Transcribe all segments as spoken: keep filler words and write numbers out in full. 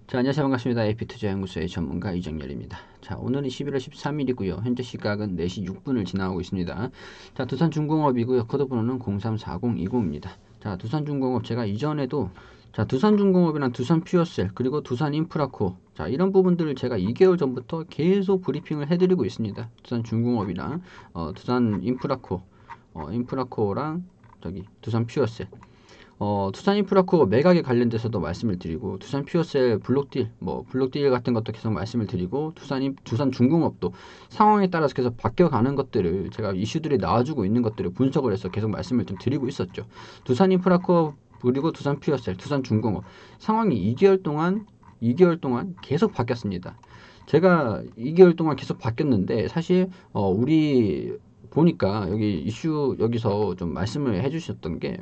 자, 안녕하세요. 반갑습니다. 에이피투자연구소의 전문가 이정열입니다. 자, 오늘은 십일월 십삼일이고요. 현재 시각은 네 시 육 분을 지나고 있습니다. 자, 두산중공업이고요. 코드번호는 공삼사공이공입니다. 자, 두산중공업 제가 이전에도 자, 두산중공업이랑 두산퓨어셀 그리고 두산인프라코 자, 이런 부분들을 제가 이 개월 전부터 계속 브리핑을 해드리고 있습니다. 두산중공업이랑 어, 두산인프라코 어, 인프라코랑 저기 두산퓨어셀 어, 두산인프라코 매각에 관련돼서도 말씀을 드리고 두산퓨어셀 블록딜 뭐 블록딜 같은 것도 계속 말씀을 드리고 두산 두산중공업도 상황에 따라서 계속 바뀌어가는 것들을 제가 이슈들이 나와주고 있는 것들을 분석을 해서 계속 말씀을 좀 드리고 있었죠. 두산인프라코 그리고 두산퓨어셀, 두산중공업 상황이 이 개월 동안 이 개월 동안 계속 바뀌었습니다. 제가 이 개월 동안 계속 바뀌었는데 사실 어, 우리 보니까 여기 이슈 여기서 좀 말씀을 해주셨던 게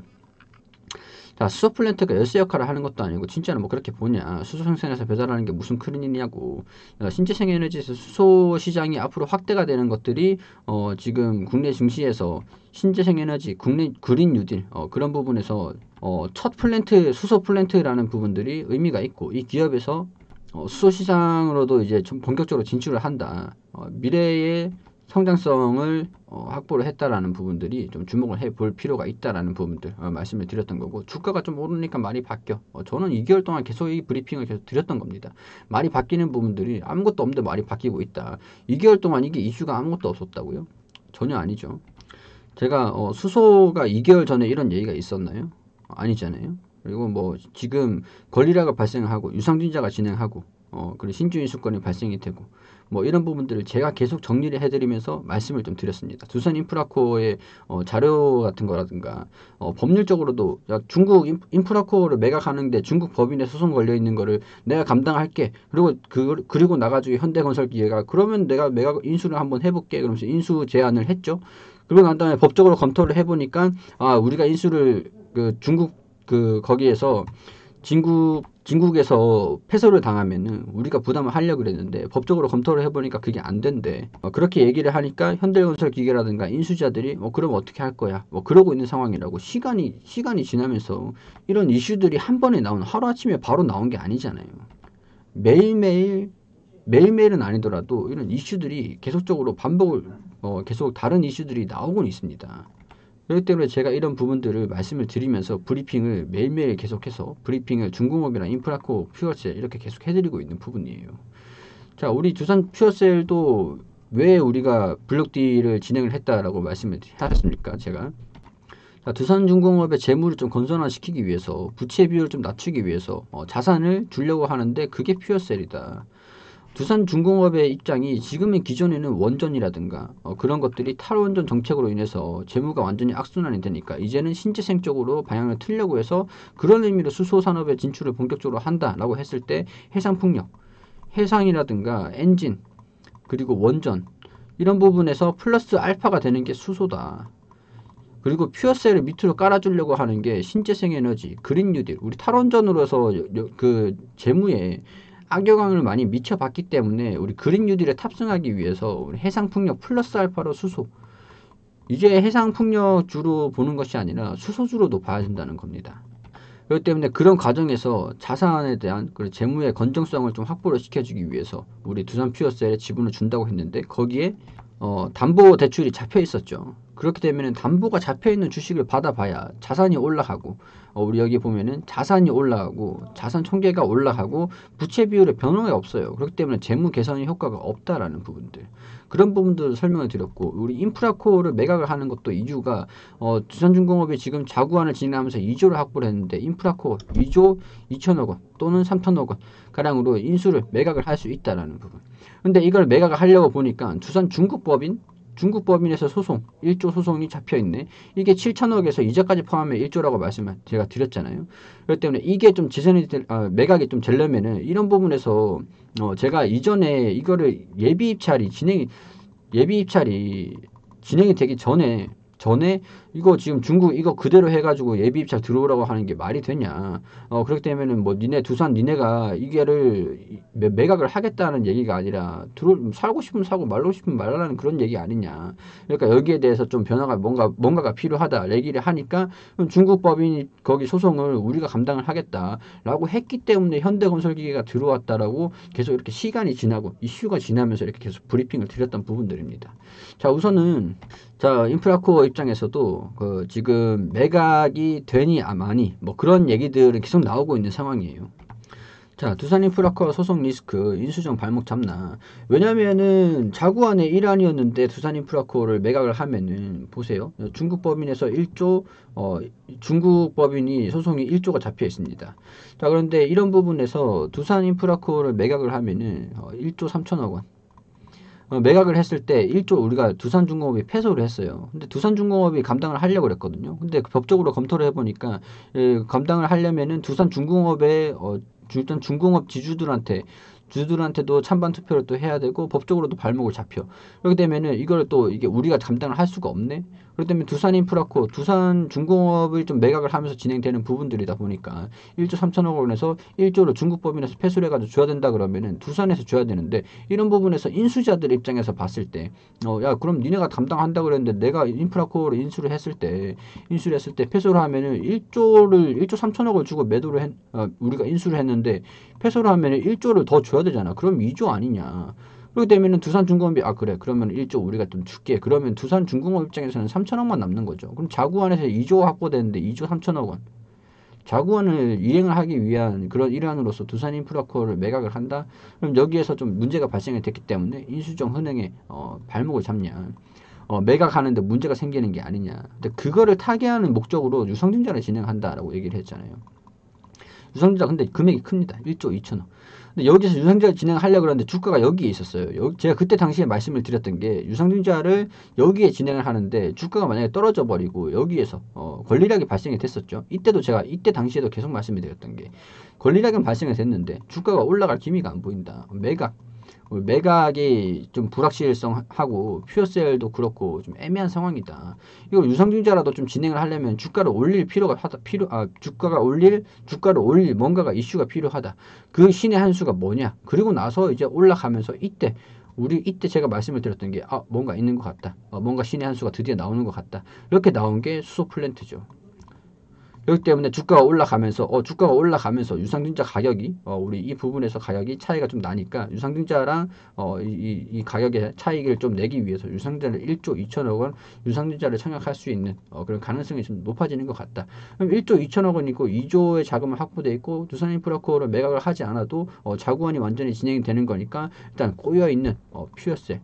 자, 수소 플랜트가 열쇠 역할을 하는 것도 아니고 진짜는 뭐 그렇게 보냐. 수소 생산해서 배달하는 게 무슨 큰 일이냐고. 어, 신재생 에너지에서 수소 시장이 앞으로 확대가 되는 것들이 어, 지금 국내 증시에서 신재생 에너지, 국내 그린 뉴딜 어, 그런 부분에서 어, 첫 플랜트, 수소 플랜트라는 부분들이 의미가 있고 이 기업에서 어, 수소 시장으로도 이제 좀 본격적으로 진출을 한다. 어, 미래의 성장성을 어, 확보를 했다라는 부분들이 좀 주목을 해볼 필요가 있다라는 부분들 어, 말씀을 드렸던 거고 주가가 좀 오르니까 말이 바뀌어. 어, 저는 이 개월 동안 계속 이 브리핑을 계속 드렸던 겁니다. 말이 바뀌는 부분들이 아무것도 없는데 말이 바뀌고 있다. 이 개월 동안 이게 이슈가 아무것도 없었다고요? 전혀 아니죠. 제가 어, 수소가 이 개월 전에 이런 얘기가 있었나요? 아니잖아요. 그리고 뭐 지금 권리락을 발생하고 유상증자가 진행하고 어, 그리고 신주인 수권이 발생이 되고 뭐 이런 부분들을 제가 계속 정리를 해드리면서 말씀을 좀 드렸습니다. 두산인프라코의 어, 자료 같은 거라든가 어, 법률적으로도 야, 중국 인프라코를 매각하는데 중국 법인에 소송 걸려 있는 거를 내가 감당할게. 그리고 그 그리고 나가지고 현대건설기계가 그러면 내가 매각 인수를 한번 해볼게. 그러면서 인수 제안을 했죠. 그러고 난 다음에 법적으로 검토를 해보니까 아 우리가 인수를 그 중국 그 거기에서 진국 진국에서 패소를 당하면은 우리가 부담을 하려고 그랬는데 법적으로 검토를 해보니까 그게 안 된대. 어, 그렇게 얘기를 하니까 현대건설기계라든가 인수자들이 뭐 그럼 어떻게 할 거야? 뭐 그러고 있는 상황이라고. 시간이 시간이 지나면서 이런 이슈들이 한 번에 나오는 하루 아침에 바로 나온 게 아니잖아요. 매일매일 매일매일은 아니더라도 이런 이슈들이 계속적으로 반복을 어, 계속 다른 이슈들이 나오곤 있습니다. 그렇기 때문에 제가 이런 부분들을 말씀을 드리면서 브리핑을 매일매일 계속해서 브리핑을 중공업이나 인프라코, 퓨어셀 이렇게 계속 해드리고 있는 부분이에요. 자, 우리 두산 퓨어셀도 왜 우리가 블록딜을 진행을 했다라고 말씀을 하셨습니까? 제가 자, 두산중공업의 재물을 좀 건전화시키기 위해서 부채 비율을 좀 낮추기 위해서 어, 자산을 주려고 하는데 그게 퓨어셀이다. 두산중공업의 입장이 지금은 기존에는 원전이라든가 어, 그런 것들이 탈원전 정책으로 인해서 재무가 완전히 악순환이 되니까 이제는 신재생 쪽으로 방향을 틀려고 해서 그런 의미로 수소산업의 진출을 본격적으로 한다라고 했을 때 해상풍력, 해상이라든가 엔진, 그리고 원전 이런 부분에서 플러스 알파가 되는 게 수소다. 그리고 퓨어셀을 밑으로 깔아주려고 하는 게 신재생 에너지, 그린 뉴딜, 우리 탈원전으로서 그 재무에 악영향을 많이 미쳐봤기 때문에 우리 그린 뉴딜에 탑승하기 위해서 우리 해상풍력 플러스 알파로 수소 이제 해상풍력주로 보는 것이 아니라 수소주로도 봐야 된다는 겁니다. 그렇기 때문에 그런 과정에서 자산에 대한 그 재무의 건정성을 좀 확보를 시켜주기 위해서 우리 두산 퓨어셀에 지분을 준다고 했는데 거기에 어, 담보 대출이 잡혀 있었죠. 그렇게 되면 담보가 잡혀 있는 주식을 받아봐야 자산이 올라가고 어, 우리 여기 보면은 자산이 올라가고 자산 총계가 올라가고 부채 비율의 변화가 없어요. 그렇기 때문에 재무 개선의 효과가 없다라는 부분들 그런 부분들을 설명을 드렸고 우리 인프라코를 매각을 하는 것도 이유가 어, 두산중공업이 지금 자구안을 진행하면서 이조를 확보를 했는데 인프라코 이조 이천억 원 또는 삼천억 원 가량으로 인수를 매각을 할 수 있다라는 부분. 근데 이걸 매각을 하려고 보니까 두산 중국법인 중국법인에서 소송 일조 소송이 잡혀있네. 이게 칠천억에서 이자까지 포함해 일조라고 말씀을 제가 드렸잖아요. 그렇기 때문에 이게 좀 지선이 어, 매각이 좀 되려면은 이런 부분에서 어, 제가 이전에 이거를 예비 입찰이 진행이 예비 입찰이 진행이 되기 전에 전에 이거 지금 중국 이거 그대로 해가지고 예비 입찰 들어오라고 하는 게 말이 되냐. 어, 그렇기 때문에는 뭐 니네 두산 니네가 이게를 매- 매각을 하겠다는 얘기가 아니라 들어 살고 싶으면 사고 말고 싶으면 말라는 그런 얘기 아니냐. 그러니까 여기에 대해서 좀 변화가 뭔가 뭔가가 필요하다 얘기를 하니까 중국 법인이 거기 소송을 우리가 감당을 하겠다라고 했기 때문에 현대건설기계가 들어왔다라고 계속 이렇게 시간이 지나고 이슈가 지나면서 이렇게 계속 브리핑을 드렸던 부분들입니다. 자, 우선은 자, 인프라코어 입장에서도 그 지금 매각이 되니 아 마니 뭐 그런 얘기들은 계속 나오고 있는 상황이에요. 자, 두산인프라코어 소송 리스크 인수정 발목 잡나. 왜냐면은 자구안의 일환이었는데 두산인프라코어를 매각을 하면은 보세요. 중국 법인에서 일조 어 중국 법인이 소송이 일조가 잡혀 있습니다. 자, 그런데 이런 부분에서 두산인프라코어를 매각을 하면은 어, 일조 삼천억 원. 어, 매각을 했을 때 일조 우리가 두산중공업이 패소를 했어요. 근데 두산중공업이 감당을 하려고 그랬거든요. 근데 그 법적으로 검토를 해보니까 예, 감당을 하려면은 두산중공업의 어, 일단 중공업 지주들한테 주주들한테도 찬반 투표를 또 해야 되고 법적으로도 발목을 잡혀. 그렇게 되면은 이걸 또 이게 우리가 감당을 할 수가 없네. 그렇기 때문에 두산인프라코, 두산중공업을 좀 매각을 하면서 진행되는 부분들이다 보니까 일조 삼천억 원에서 일조를 중국법인에서 패소를 해가지고 줘야 된다 그러면은 두산에서 줘야 되는데 이런 부분에서 인수자들 입장에서 봤을 때, 어, 야, 그럼 니네가 담당한다 그랬는데 내가 인프라코를 인수를 했을 때, 인수를 했을 때 패소를 하면은 일조를, 일조 삼천억을 주고 매도를 했, 어, 우리가 인수를 했는데 패소를 하면은 일조를 더 줘야 되잖아. 그럼 이조 아니냐. 그렇게 되면은 두산중공업이 아 그래 그러면 일조 우리가 좀 줄게. 그러면 두산중공업 입장에서는 삼천억만 남는 거죠. 그럼 자구안에서 이조 확보되는데 이조 삼천억 원. 자구안을 이행을 하기 위한 그런 일환으로서 두산인프라코어를 매각을 한다. 그럼 여기에서 좀 문제가 발생이 됐기 때문에 인수정 은행에 어, 발목을 잡냐. 어, 매각하는데 문제가 생기는 게 아니냐. 근데 그거를 타개하는 목적으로 유상증자를 진행한다라고 얘기를 했잖아요. 유상증자 근데 금액이 큽니다. 일조 이천억. 근데 여기서 유상증자를 진행하려고 그러는데 주가가 여기에 있었어요. 여기 제가 그때 당시에 말씀을 드렸던 게 유상증자를 여기에 진행을 하는데 주가가 만약에 떨어져 버리고 여기에서 어, 권리락이 발생이 됐었죠. 이때도 제가 이때 당시에도 계속 말씀을 드렸던 게 권리락은 발생이 됐는데 주가가 올라갈 기미가 안 보인다. 매각 매각이 좀 불확실성하고 퓨어셀도 그렇고 좀 애매한 상황이다. 이거 유상증자라도 좀 진행을 하려면 주가를 올릴 필요가 하다. 필요 아 주가가 올릴 주가를 올릴 뭔가가 이슈가 필요하다. 그 신의 한 수가 뭐냐? 그리고 나서 이제 올라가면서 이때 우리 이때 제가 말씀을 드렸던 게 아 뭔가 있는 것 같다. 어, 뭔가 신의 한 수가 드디어 나오는 것 같다. 이렇게 나온 게 수소 플랜트죠. 그렇기 때문에 주가가 올라가면서 어 주가가 올라가면서 유상증자 가격이 어 우리 이 부분에서 가격이 차이가 좀 나니까 유상증자랑 어이 이, 이 가격의 차익을 좀 내기 위해서 유상증자를 일조 이천억 원 유상증자를 청약할 수 있는 어 그런 가능성이 좀 높아지는 것 같다. 그럼 일조 이천억 원이고 이조의 자금을 확보돼 있고 두산인프라코어를 매각을 하지 않아도 어 자구안이 완전히 진행이 되는 거니까 일단 꼬여 있는 어 퓨어셀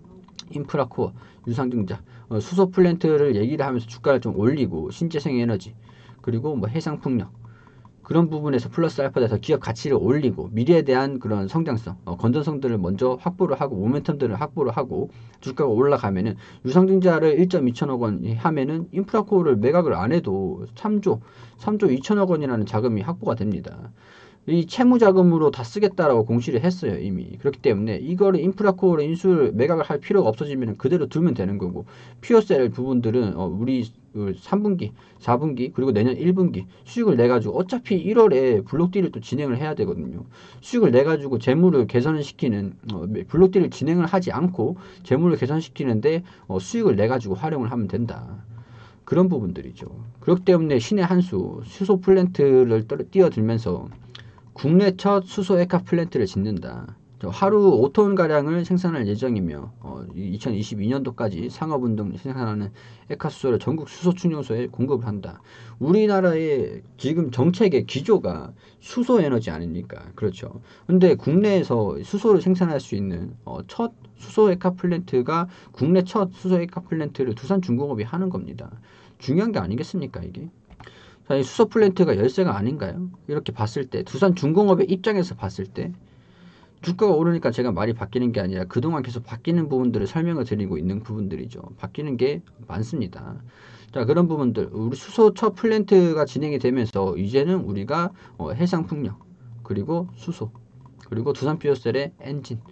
인프라코어 유상증자 어, 수소 플랜트를 얘기를 하면서 주가를 좀 올리고 신재생에너지 그리고 뭐 해상풍력 그런 부분에서 플러스 알파 돼서 기업 가치를 올리고 미래에 대한 그런 성장성, 어, 건전성들을 먼저 확보를 하고 모멘텀들을 확보를 하고 주가가 올라가면은 유상증자를 일조 이천억 원 하면은 인프라코어를 매각을 안 해도 삼조, 삼조 이천억 원이라는 자금이 확보가 됩니다. 이 채무자금으로 다 쓰겠다라고 공시를 했어요 이미. 그렇기 때문에 이거를 인프라코어를 인수를 매각을 할 필요가 없어지면 그대로 두면 되는 거고 퓨어셀 부분들은 어, 우리 삼 분기, 사 분기 그리고 내년 일 분기 수익을 내가지고 어차피 일월에 블록딜을 또 진행을 해야 되거든요. 수익을 내가지고 재물을 개선을 시키는 어, 블록딜을 진행을 하지 않고 재물을 개선시키는데 어, 수익을 내가지고 활용을 하면 된다. 그런 부분들이죠. 그렇기 때문에 신의 한수 수소 플랜트를 뛰어들면서 국내 첫 수소 액화 플랜트를 짓는다. 하루 오 톤 가량을 생산할 예정이며 어, 이천이십이 년도까지 상업운동 생산하는 액화 수소를 전국 수소 충전소에 공급을 한다. 우리나라의 지금 정책의 기조가 수소 에너지 아닙니까? 그렇죠. 근데 국내에서 수소를 생산할 수 있는 어, 첫 수소 액화 플랜트가 국내 첫 수소 액화 플랜트를 두산중공업이 하는 겁니다. 중요한 게 아니겠습니까 이게? 자, 이 수소 플랜트가 열쇠가 아닌가요? 이렇게 봤을 때 두산중공업의 입장에서 봤을 때 주가가 오르니까 제가 말이 바뀌는 게 아니라 그동안 계속 바뀌는 부분들을 설명을 드리고 있는 부분들이죠. 바뀌는 게 많습니다. 자, 그런 부분들 우리 수소 첫 플랜트가 진행이 되면서 이제는 우리가 어, 해상풍력 그리고 수소 그리고 두산퓨어셀의 엔진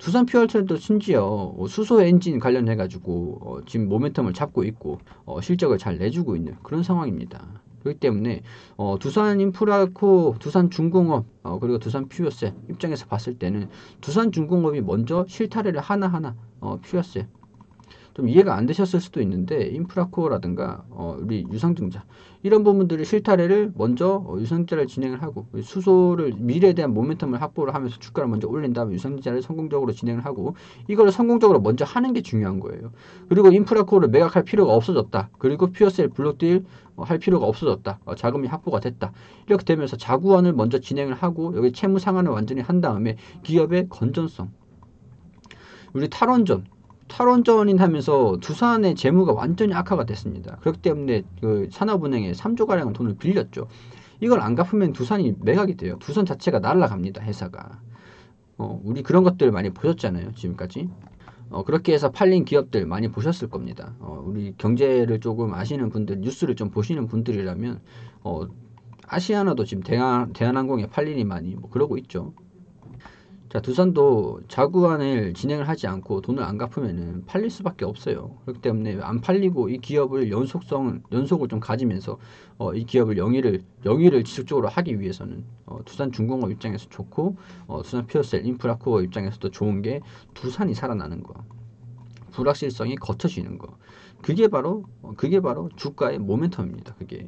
두산 퓨어텔도 심지어 어, 수소 엔진 관련해 가지고 어, 지금 모멘텀을 잡고 있고 어, 실적을 잘 내주고 있는 그런 상황입니다. 그렇기 때문에 어, 두산 인프라코, 두산 중공업 어, 그리고 두산 퓨어셀 입장에서 봤을 때는 두산 중공업이 먼저 실타래를 하나하나 어, 퓨어셀 좀 이해가 안 되셨을 수도 있는데 인프라코어라든가 어, 우리 유상증자 이런 부분들을 실타래를 먼저 어, 유상증자를 진행을 하고 수소를 미래에 대한 모멘텀을 확보를 하면서 주가를 먼저 올린 다음에 유상증자를 성공적으로 진행을 하고 이거를 성공적으로 먼저 하는 게 중요한 거예요. 그리고 인프라코어를 매각할 필요가 없어졌다. 그리고 퓨어셀 블록딜 어, 할 필요가 없어졌다. 어, 자금이 확보가 됐다. 이렇게 되면서 자구안을 먼저 진행을 하고 여기 채무 상환을 완전히 한 다음에 기업의 건전성 우리 탈원전 탈원전인 하면서 두산의 재무가 완전히 악화가 됐습니다. 그렇기 때문에 그 산업은행에 삼조 가량의 돈을 빌렸죠. 이걸 안 갚으면 두산이 매각이 돼요. 두산 자체가 날아갑니다. 회사가. 어, 우리 그런 것들 많이 보셨잖아요. 지금까지. 어, 그렇게 해서 팔린 기업들 많이 보셨을 겁니다. 어, 우리 경제를 조금 아시는 분들, 뉴스를 좀 보시는 분들이라면 어, 아시아나도 지금 대한, 대한항공에 팔리니 많이 뭐 그러고 있죠. 자, 두산도 자구안을 진행을 하지 않고 돈을 안 갚으면은 팔릴 수밖에 없어요. 그렇기 때문에 안 팔리고 이 기업을 연속성, 연속을 좀 가지면서 어, 이 기업을 영위를, 영위를 지속적으로 하기 위해서는 어, 두산중공업 입장에서 좋고 어, 두산 퓨어셀, 인프라코어 입장에서도 좋은 게 두산이 살아나는 거. 불확실성이 걷혀지는 거. 그게 바로, 어, 그게 바로 주가의 모멘텀입니다. 그게.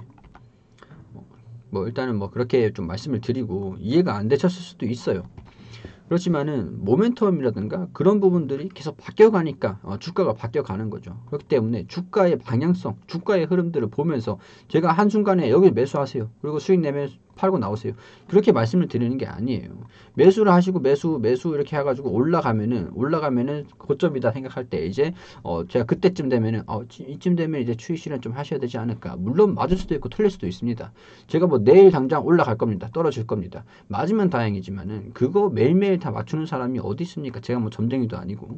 뭐 일단은 뭐 그렇게 좀 말씀을 드리고 이해가 안 되셨을 수도 있어요. 그렇지만은 모멘텀이라든가 그런 부분들이 계속 바뀌어가니까 어, 주가가 바뀌어가는 거죠. 그렇기 때문에 주가의 방향성, 주가의 흐름들을 보면서 제가 한순간에 여기 매수하세요. 그리고 수익 내면 팔고 나오세요. 그렇게 말씀을 드리는 게 아니에요. 매수를 하시고 매수, 매수 이렇게 해가지고 올라가면은, 올라가면은 고점이다 생각할 때 이제, 어, 제가 그때쯤 되면은, 어, 이쯤 되면 이제 추이 실현 좀 하셔야 되지 않을까. 물론 맞을 수도 있고 틀릴 수도 있습니다. 제가 뭐 내일 당장 올라갈 겁니다. 떨어질 겁니다. 맞으면 다행이지만은, 그거 매일매일 다 맞추는 사람이 어디 있습니까? 제가 뭐 점쟁이도 아니고.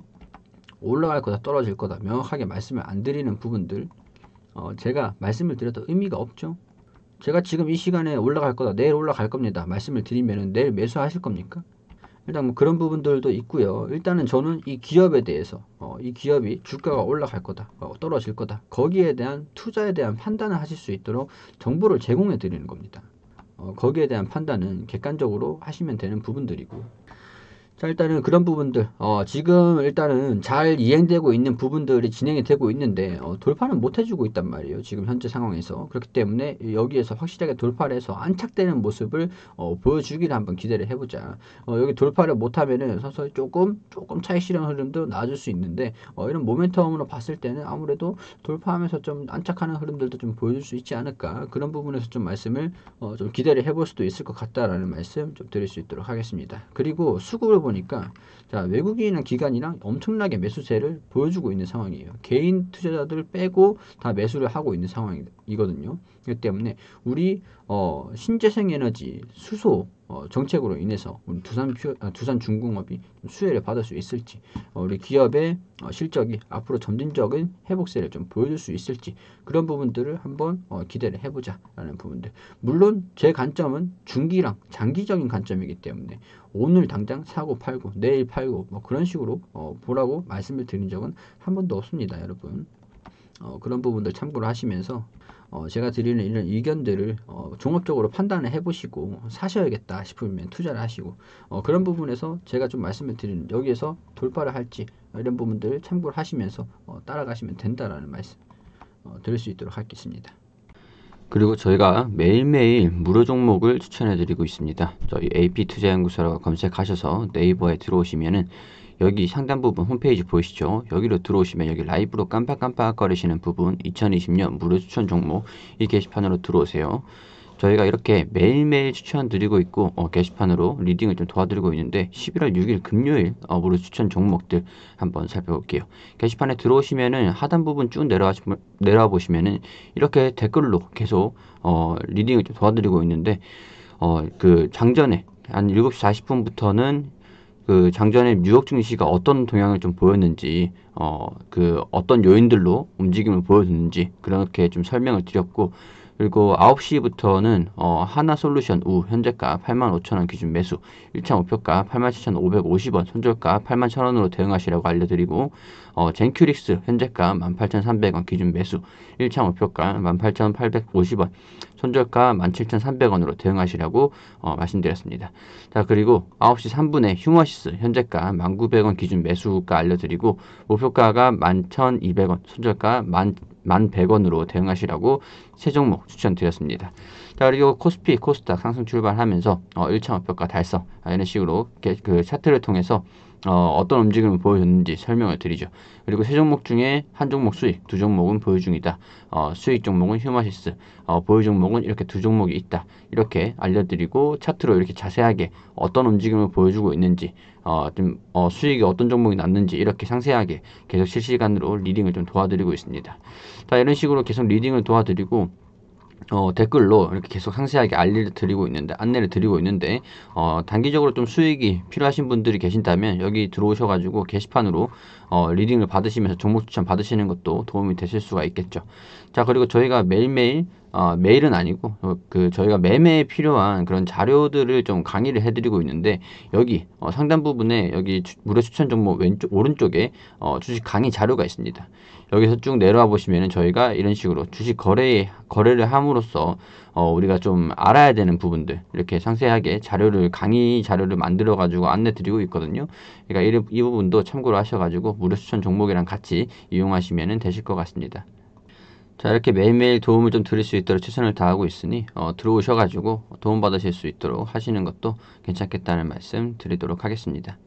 올라갈 거다, 떨어질 거다. 명확하게 말씀을 안 드리는 부분들, 어, 제가 말씀을 드려도 의미가 없죠. 제가 지금 이 시간에 올라갈 거다, 내일 올라갈 겁니다. 말씀을 드리면은 내일 매수하실 겁니까? 일단 뭐 그런 부분들도 있고요. 일단은 저는 이 기업에 대해서 어, 이 기업이 주가가 올라갈 거다, 어, 떨어질 거다. 거기에 대한 투자에 대한 판단을 하실 수 있도록 정보를 제공해 드리는 겁니다. 어, 거기에 대한 판단은 객관적으로 하시면 되는 부분들이고. 자, 일단은 그런 부분들, 어, 지금 일단은 잘 이행되고 있는 부분들이 진행이 되고 있는데, 어, 돌파는 못 해주고 있단 말이에요. 지금 현재 상황에서. 그렇기 때문에 여기에서 확실하게 돌파를 해서 안착되는 모습을, 어, 보여주기를 한번 기대를 해보자. 어, 여기 돌파를 못하면은 서서히 조금, 조금 차익 실현 흐름도 나아질 수 있는데, 어, 이런 모멘텀으로 봤을 때는 아무래도 돌파하면서 좀 안착하는 흐름들도 좀 보여줄 수 있지 않을까. 그런 부분에서 좀 말씀을, 어, 좀 기대를 해볼 수도 있을 것 같다라는 말씀 좀 드릴 수 있도록 하겠습니다. 그리고 수급을 보니까 자, 외국인이나 기관이랑 엄청나게 매수세를 보여주고 있는 상황이에요. 개인 투자자들 빼고 다 매수를 하고 있는 상황이거든요. 그렇기 때문에 우리 어, 신재생 에너지 수소 어, 정책으로 인해서 우리 두산 퓨, 아, 두산 중공업이 수혜를 받을 수 있을지, 어, 우리 기업의 어, 실적이 앞으로 점진적인 회복세를 좀 보여줄 수 있을지 그런 부분들을 한번 어, 기대를 해보자라는 부분들. 물론 제 관점은 중기랑 장기적인 관점이기 때문에 오늘 당장 사고 팔고 내일 팔고 뭐 그런 식으로 어, 보라고 말씀을 드린 적은 한 번도 없습니다, 여러분. 어, 그런 부분들 참고를 하시면서 어, 제가 드리는 이런 의견들을 어, 종합적으로 판단을 해보시고 사셔야겠다 싶으면 투자를 하시고 어, 그런 부분에서 제가 좀 말씀을 드리는 여기에서 돌파를 할지 이런 부분들을 참고를 하시면서 어, 따라가시면 된다라는 말씀 어, 드릴 수 있도록 하겠습니다. 그리고 저희가 매일매일 무료 종목을 추천해드리고 있습니다. 저희 에이피투자연구소라고 검색하셔서 네이버에 들어오시면은 여기 상단 부분 홈페이지 보이시죠? 여기로 들어오시면 여기 라이브로 깜빡깜빡 거리시는 부분 이천이십 년 무료 추천 종목 이 게시판으로 들어오세요. 저희가 이렇게 매일매일 추천드리고 있고 어, 게시판으로 리딩을 좀 도와드리고 있는데 십일월 육일 금요일 어, 무료 추천 종목들 한번 살펴볼게요. 게시판에 들어오시면은 하단 부분 쭉 내려와, 내려와 보시면은 이렇게 댓글로 계속 어, 리딩을 좀 도와드리고 있는데 어, 그 장전에 한 일곱 시 사십 분부터는 그 장전에 뉴욕 증시가 어떤 동향을 좀 보였는지, 어, 그 어떤 요인들로 움직임을 보여줬는지 그렇게 좀 설명을 드렸고, 그리고 아홉 시부터는 어, 하나솔루션 우 현재가 팔만 오천 원 기준 매수, 일 차 목표가 팔만 칠천오백오십 원, 손절가 팔만 천 원으로 대응하시라고 알려드리고, 어, 젠큐릭스 현재가 만 팔천 삼백 원 기준 매수, 일 차 목표가 만 팔천 팔백오십 원, 손절가 만 칠천 삼백 원으로 대응하시라고 어, 말씀드렸습니다. 자, 그리고 아홉 시 삼 분에 휴머시스 현재가 만 구백 원 기준 매수가 알려드리고, 목표가가 만 천이백 원, 손절가 만 만 백 원으로 대응하시라고 세 종목 추천드렸습니다. 자, 그리고 코스피, 코스닥 상승 출발하면서 어, 일 차 목표가 달성, 아, 이런 식으로 그 차트를 통해서 어, 어떤 움직임을 보여줬는지 설명을 드리죠. 그리고 세 종목 중에 한 종목 수익, 두 종목은 보유 중이다. 어, 수익 종목은 휴머시스, 어, 보유 종목은 이렇게 두 종목이 있다. 이렇게 알려드리고 차트로 이렇게 자세하게 어떤 움직임을 보여주고 있는지, 어, 좀 어, 수익이 어떤 종목이 났는지 이렇게 상세하게 계속 실시간으로 리딩을 좀 도와드리고 있습니다. 자, 이런 식으로 계속 리딩을 도와드리고 어, 댓글로 이렇게 계속 상세하게 알리를 드리고 있는데, 안내를 드리고 있는데, 어, 단기적으로 좀 수익이 필요하신 분들이 계신다면, 여기 들어오셔가지고 게시판으로, 어, 리딩을 받으시면서 종목 추천 받으시는 것도 도움이 되실 수가 있겠죠. 자, 그리고 저희가 매일매일, 어, 매일은 아니고, 어, 그, 저희가 매매에 필요한 그런 자료들을 좀 강의를 해드리고 있는데, 여기, 어, 상단 부분에 여기 주, 무료 추천 종목 왼쪽, 오른쪽에, 어, 주식 강의 자료가 있습니다. 여기서 쭉 내려와 보시면은 저희가 이런 식으로 주식 거래 거래를 함으로써 어, 우리가 좀 알아야 되는 부분들 이렇게 상세하게 자료를 강의 자료를 만들어 가지고 안내 드리고 있거든요. 그러니까 이, 이 부분도 참고로 하셔가지고 무료 추천 종목이랑 같이 이용하시면 되실 것 같습니다. 자, 이렇게 매일매일 도움을 좀 드릴 수 있도록 최선을 다하고 있으니 어, 들어오셔가지고 도움 받으실 수 있도록 하시는 것도 괜찮겠다는 말씀 드리도록 하겠습니다.